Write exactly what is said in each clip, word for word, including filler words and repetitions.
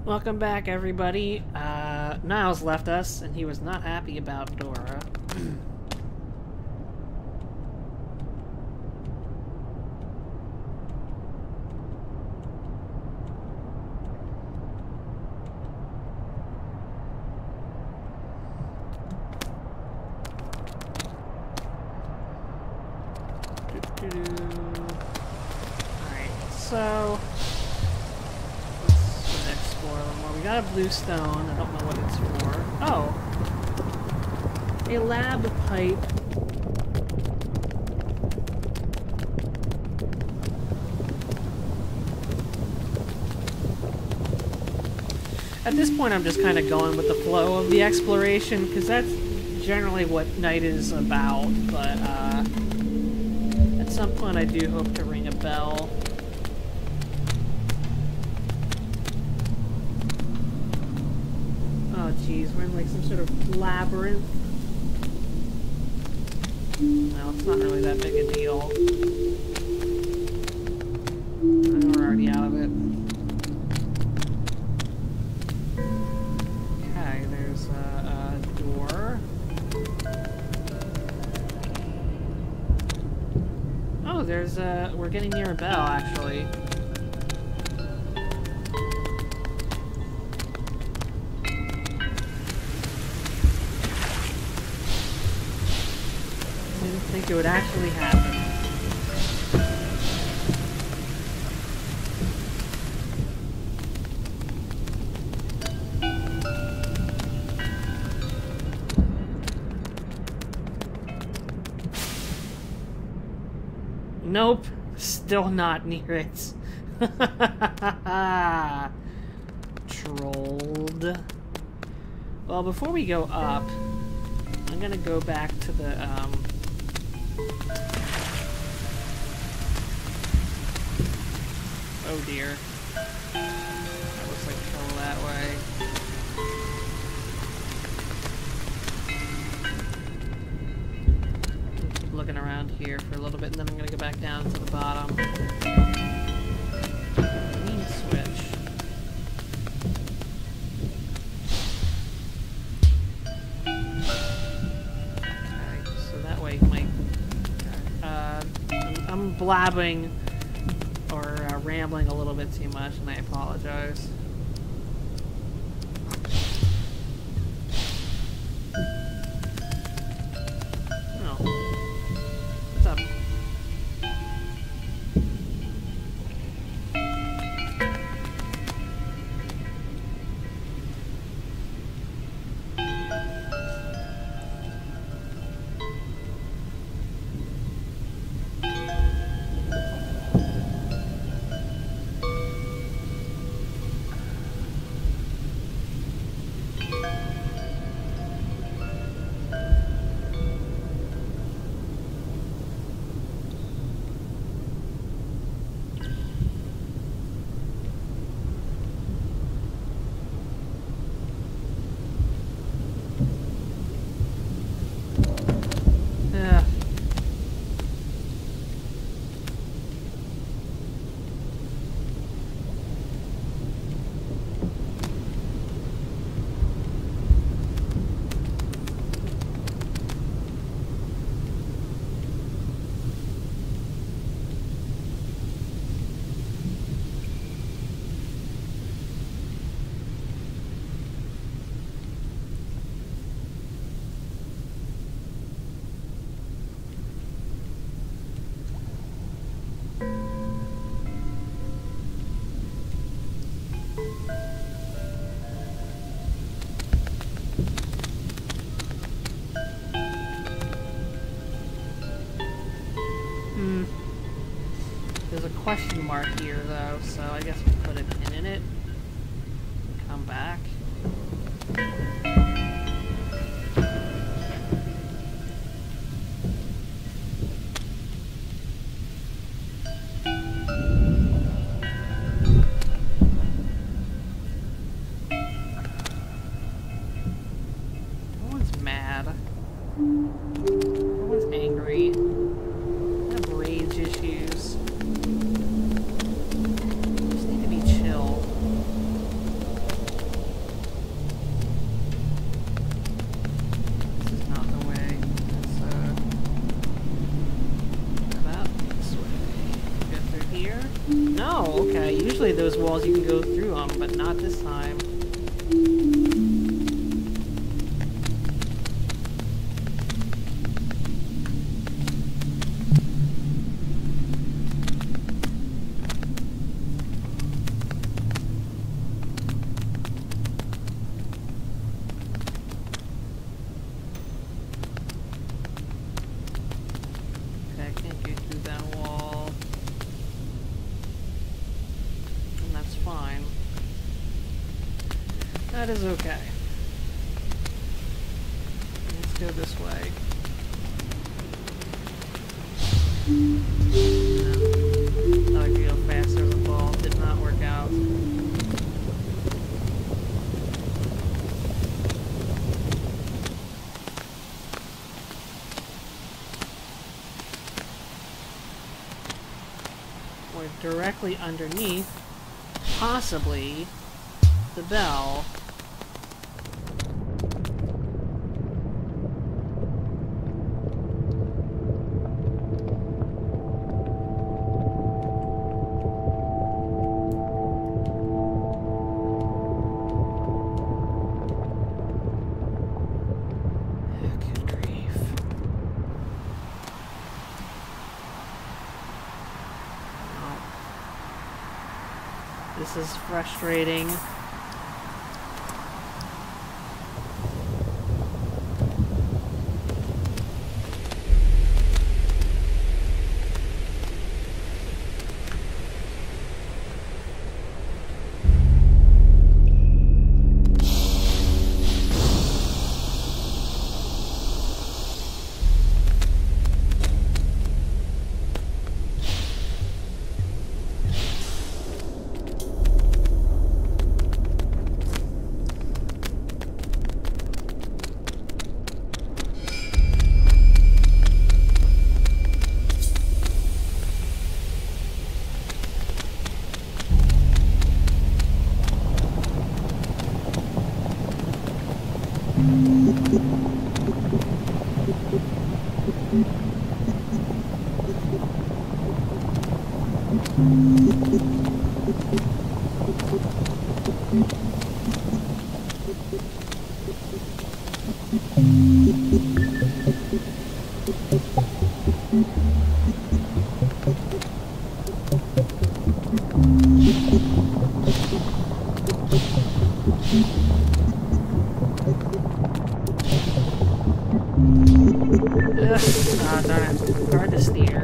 Welcome back, everybody. Uh, Niles left us, and he was not happy about Dora. Alright, so... we got a blue stone. I don't know what it's for. Oh! A lab pipe. At this point, I'm just kind of going with the flow of the exploration, because that's generally what Knytt is about, but uh, at some point I do hope to ring a bell. Oh geez, we're in like some sort of labyrinth. No, it's not really that big a deal. I know we're already out of it. Okay, there's a, a door. Oh, there's a... we're getting near a bell, actually. Didn't think it would actually happen. Nope, still not near it. Trolled. Well, before we go up, I'm gonna go back to the, um... oh dear. That looks like trouble that way. Keep looking around here for a little bit, and then I'm gonna go back down to the bottom. Green switch. Okay, so that way might... Uh, I'm, I'm blabbing or uh, rambling a little bit too much, and I apologize. Oh. What's up? There's a question mark here, though, so I guess we'll put a pin in it and come back. No one's mad. No one's angry. I have rage issues. Just need to be chill. Oh, okay. Usually those walls you can go through them, but not this time. That is okay. Let's go this way. No. Thought I could go faster with the ball. Did not work out. We're directly underneath, possibly, the bell. This is frustrating. Ah, darn it. Hard to steer.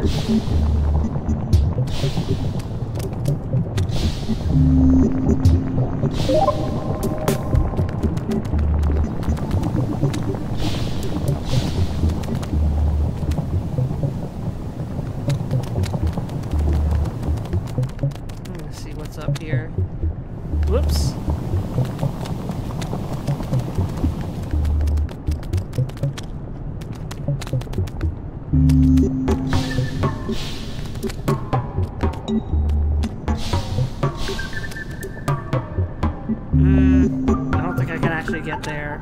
Let's see what's up here. Whoops. Mm, I don't think I can actually get there.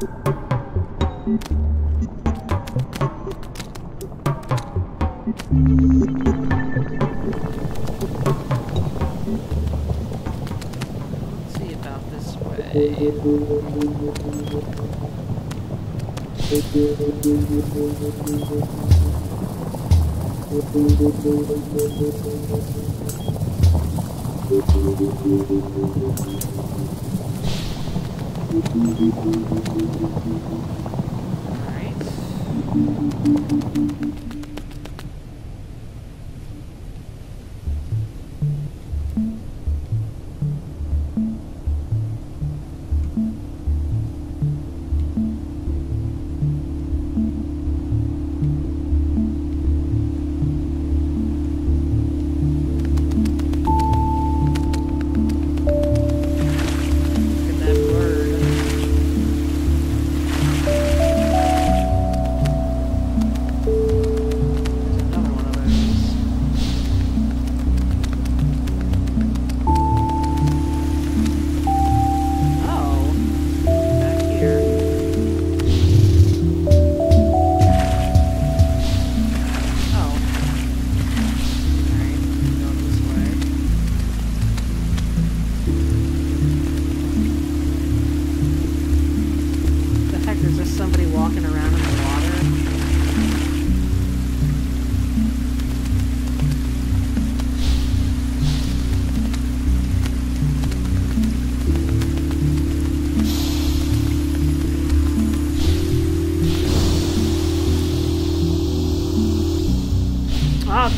Let's see about this way.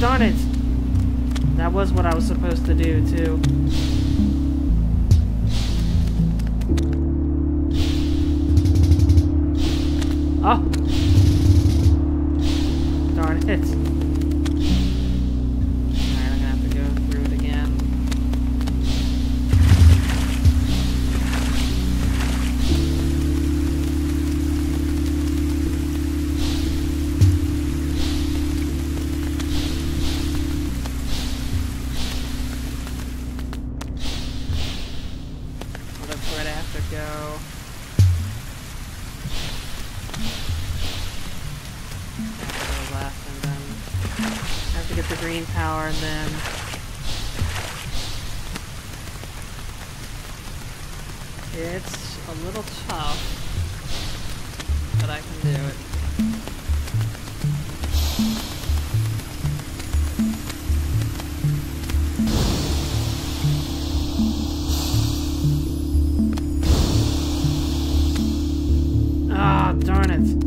darn it! That was what I was supposed to do, too. Oh! Darn it. Alright, I'm gonna have to go through it again. Well, that's where I'd have to go. Left, and then I have to get the green power, and then it's a little tough, but I can do it. Ah, darn it.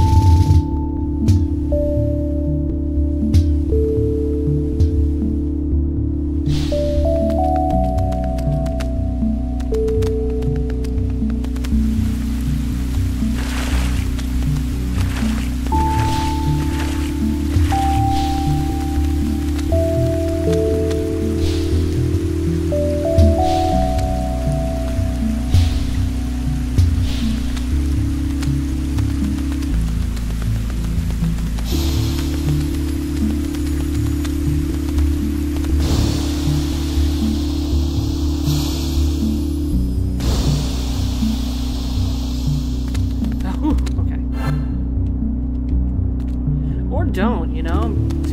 Don't, you know?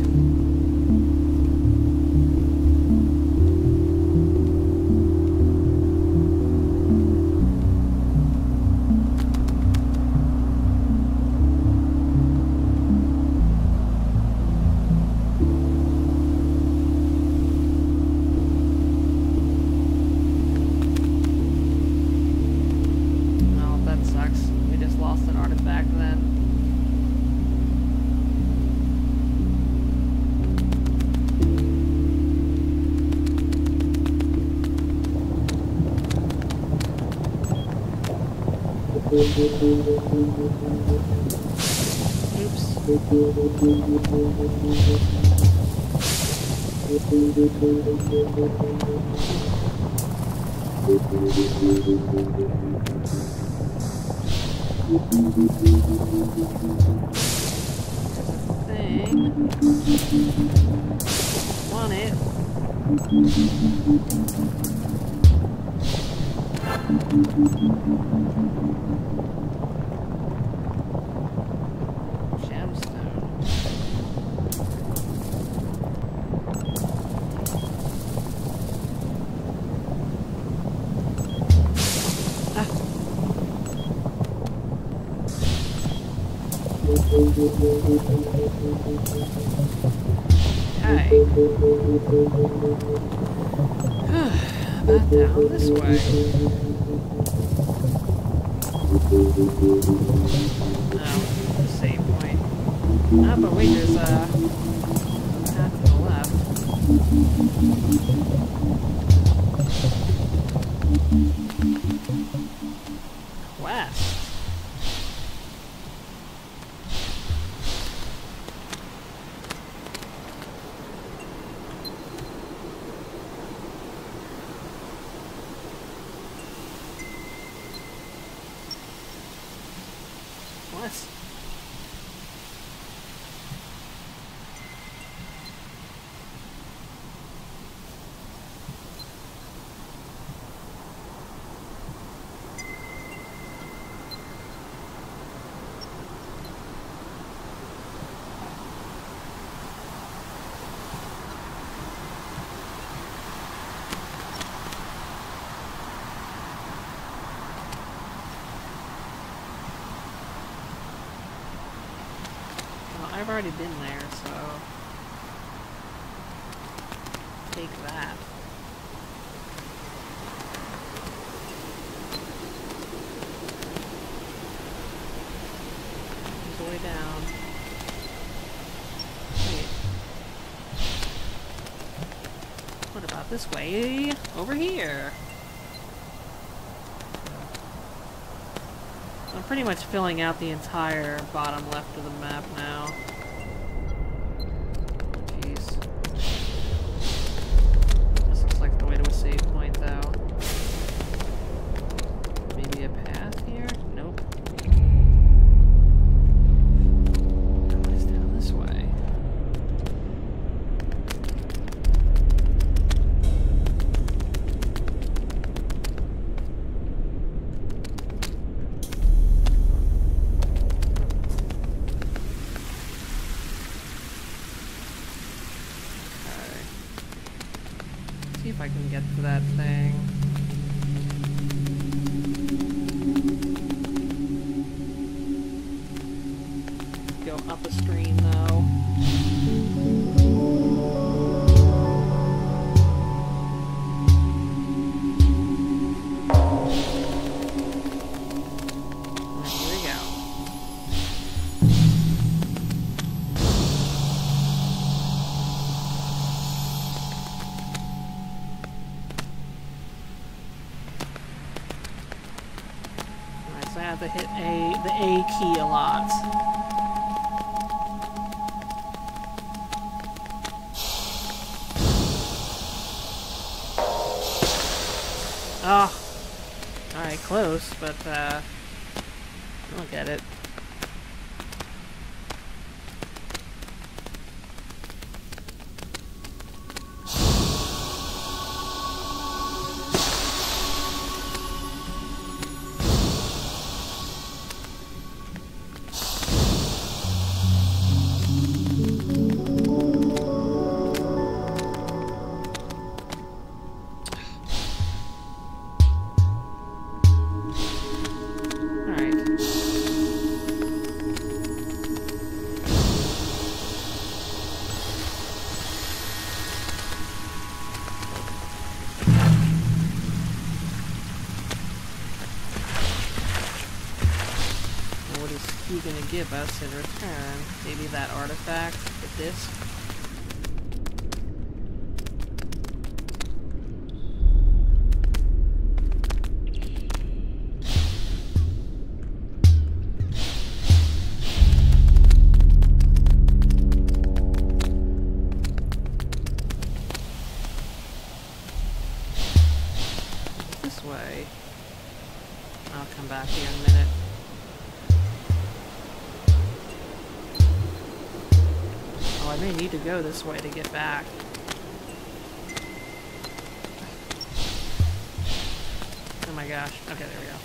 Well, that sucks. We just lost an artifact then. Oops. Thing. Want it. Okay. About down this way. Oh, the save point. Ah, but wait, there's a path to the left. Quest. What? I've already been there, so take that. There's a way down. Wait. this way. Over here. So I'm pretty much filling out the entire bottom left of the map now. Jeez. This looks like the way to a save point, though. Maybe a path here? Nope. What is down this way? See if I can get to that thing. Go up a stream though. And here we go. I have to hit A, the A key a lot. Oh, alright, close, but uh, I don't get it. He gonna give us in return? Maybe that artifact, the disc? This way. I'll come back here in a minute. Oh, I may need to go this way to get back. Oh my gosh. Okay, there we go.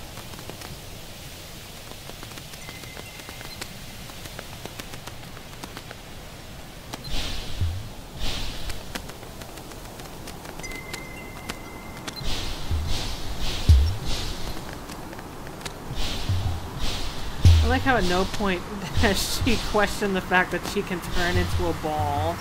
I like how at no point has she questioned the fact that she can turn into a ball.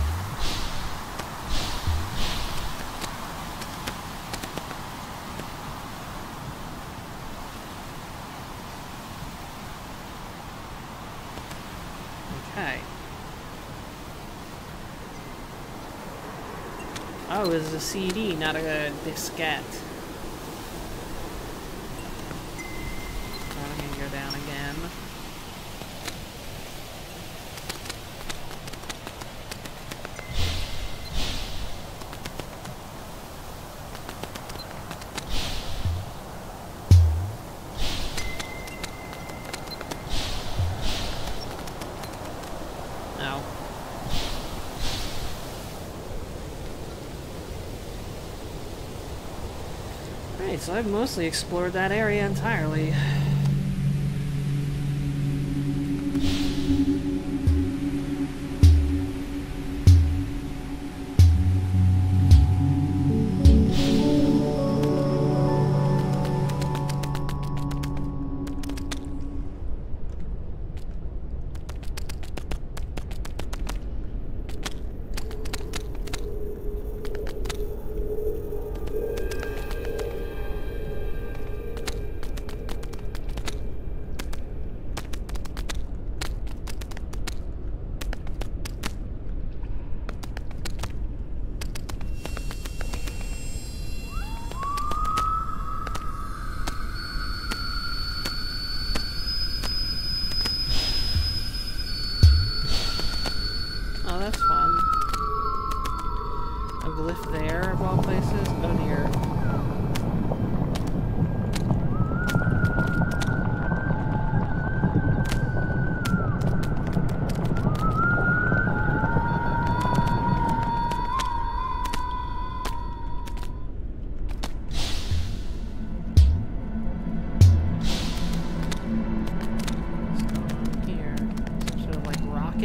Okay. Oh, this is a C D, not a diskette. I'm gonna go down again. No. Alright, so I've mostly explored that area entirely.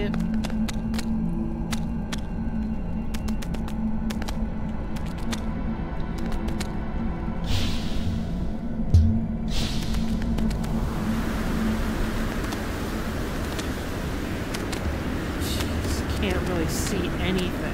it. Jeez, can't really see anything.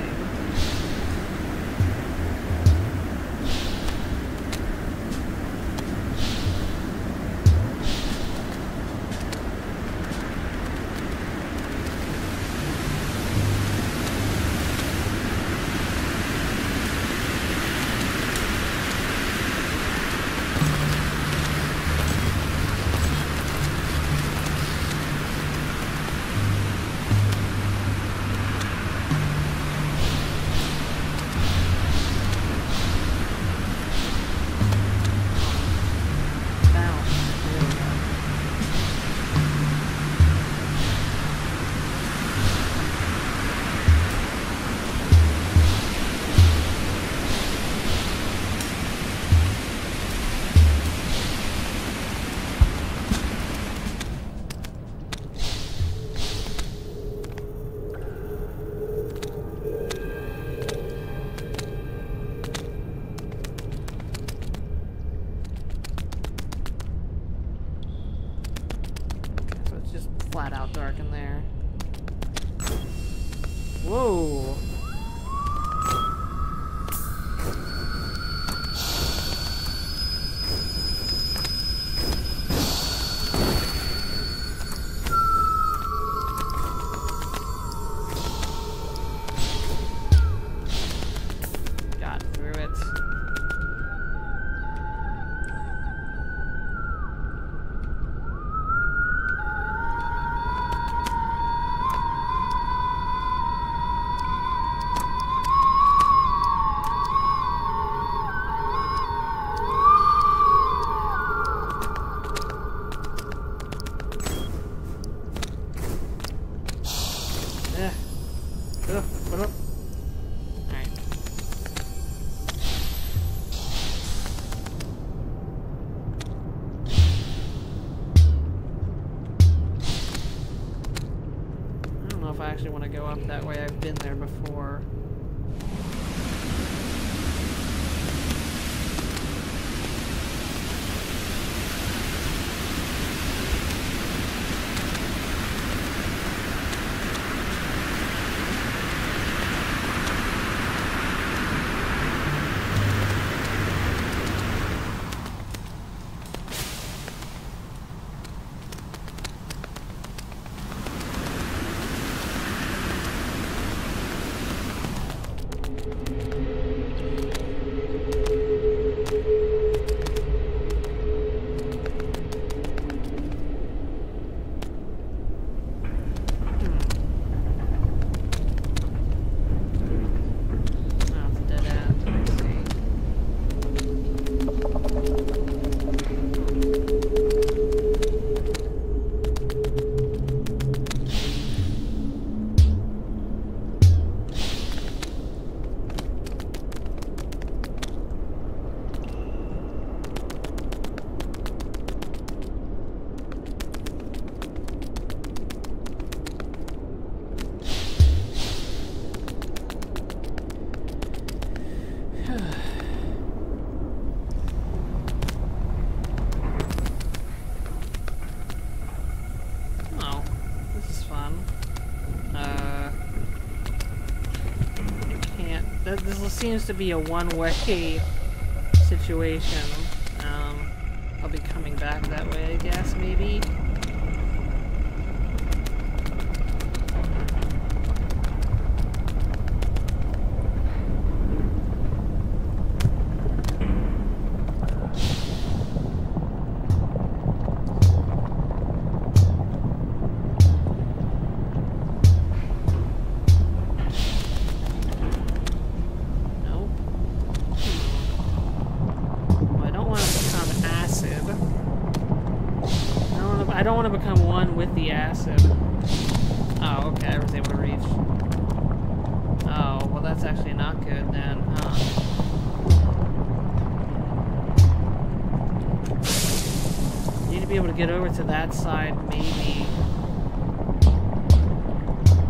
Flat out dark in there. Whoa. Got through it. If I actually want to go up that way. I've been there before. This seems to be a one-way situation. Um, I'll be coming back that way, I guess, maybe. I don't want to become one with the acid. Oh, okay, I was able to reach. Oh, well that's actually not good then, huh? Need to be able to get over to that side, maybe.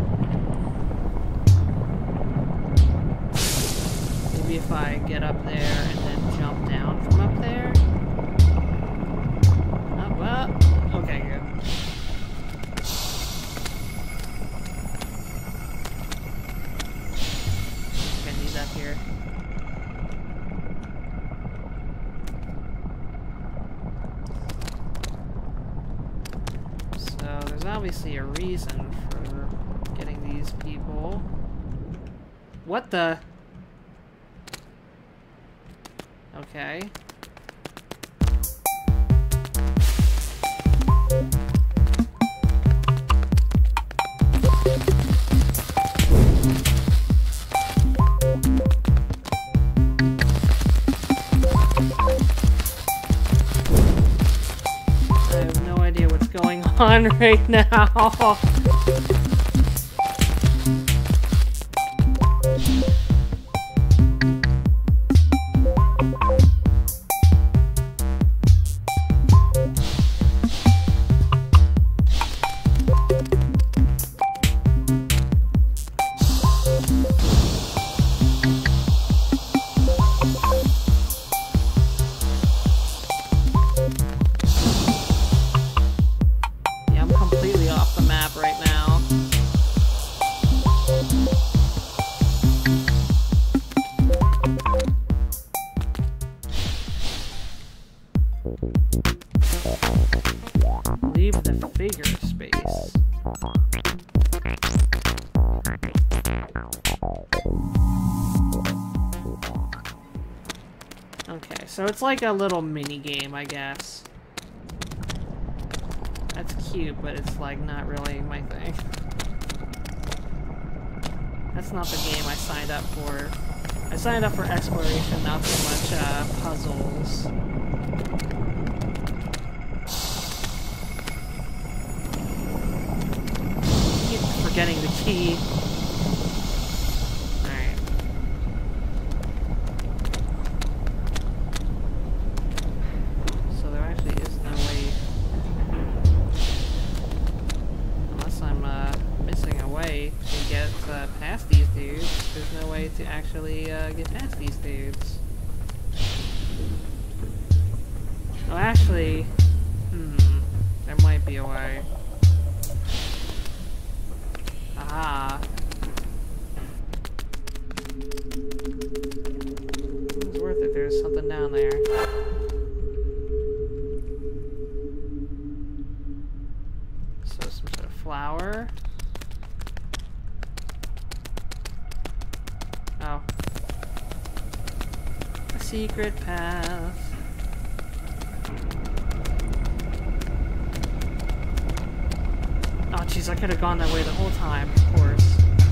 I get up there and then jump down from up there. Oh, well, okay, good. I need that here. So there's obviously a reason for getting these people. What the? Okay. I have no idea what's going on right now. Leave the figure space. Okay, so it's like a little mini game, I guess. That's cute, but it's like not really my thing. That's not the game I signed up for. I signed up for exploration, not so much uh, puzzles. Getting the key. Alright. So there actually is no way, unless I'm uh, missing a way to get uh, past these dudes, there's no way to actually uh, get past these dudes. Oh, actually, hmm, there might be a way. Ah. It's worth it. There's something down there. So some sort of flower. Oh. A secret path. Oh, jeez, I could have gone that way the whole time, of course.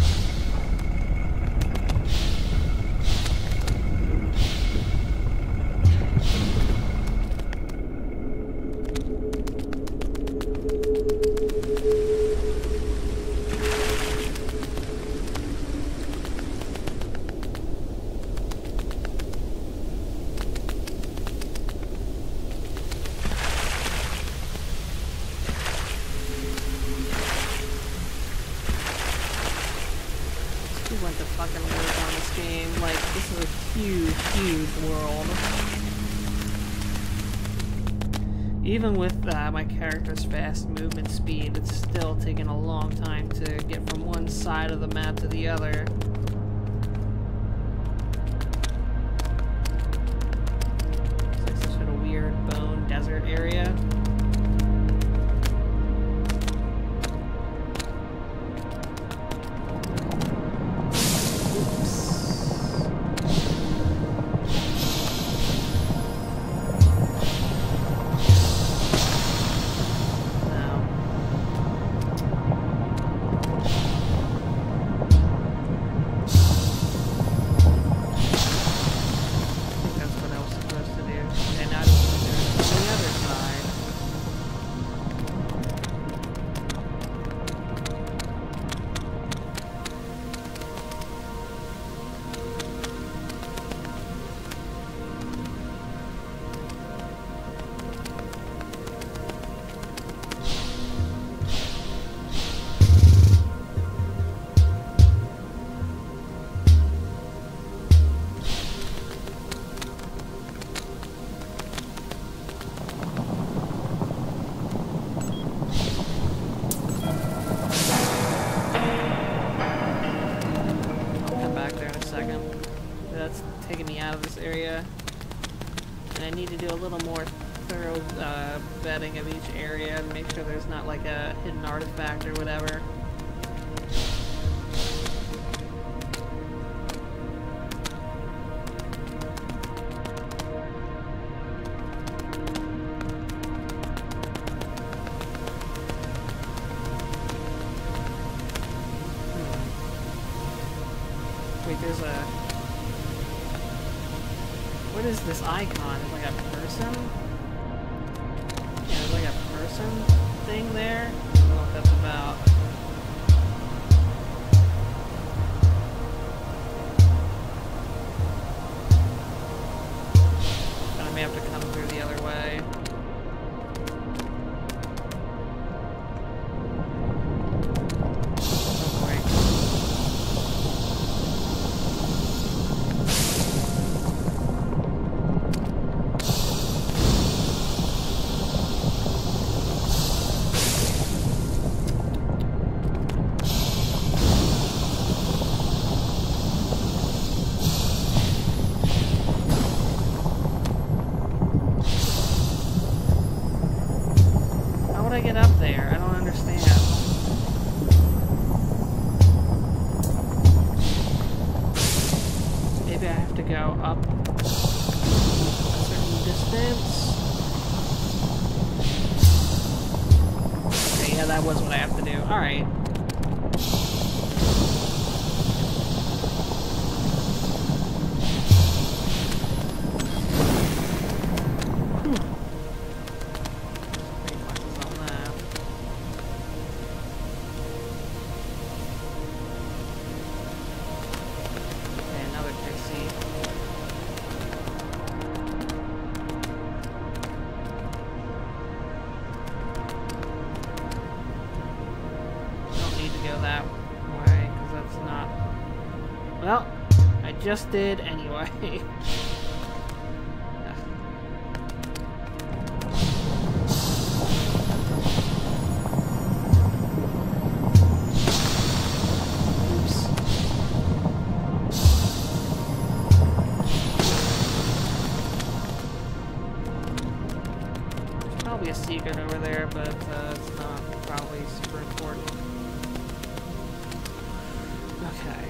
Went to fucking work on this game. Like, this is a huge, huge world. Even with uh, my character's fast movement speed, it's still taking a long time to get from one side of the map to the other. It's like some sort of weird bone desert area. need to do a little more thorough uh, vetting of each area and make sure there's not like a hidden artifact or whatever. Wait, there's a... What is this icon? Is it like a person? Yeah, there's like a person thing there. I don't know what that's about. I may have to come through the other way. Get up there. I don't understand. Maybe I have to go up a certain distance. Okay, yeah, that was what I have to do. Alright. Well, I just did anyway. Oops. There's probably a secret over there, but uh, it's not probably super important. Okay.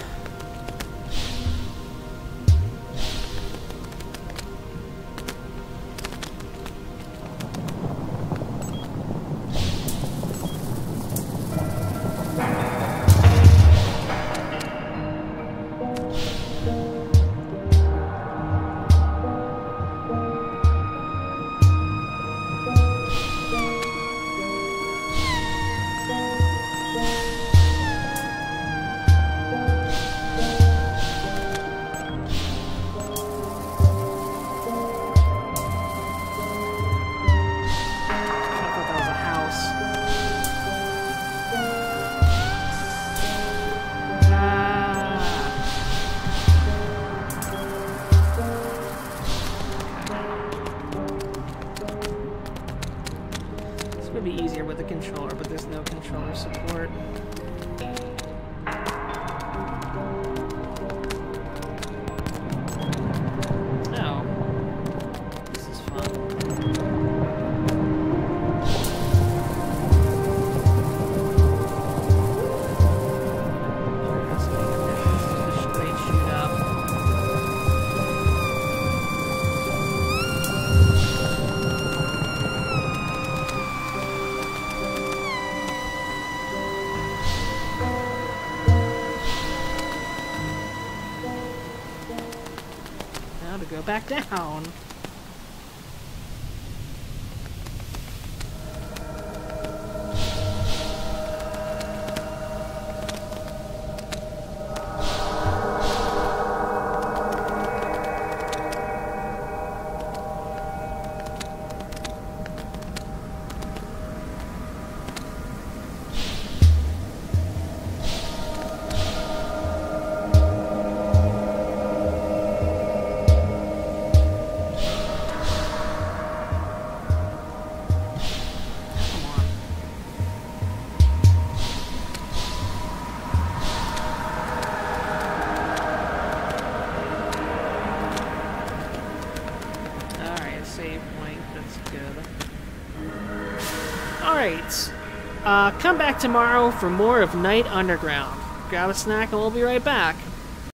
Would be easier with the controller, but there's no controller support. Oh. This is fun. Sure has to make a difference to the straight shoot up. To go back down. Alright. Uh, come back tomorrow for more of Knytt Underground. Grab a snack and we'll be right back.